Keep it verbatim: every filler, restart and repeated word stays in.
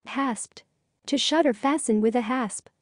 Hasped. To shut or fasten with a hasp.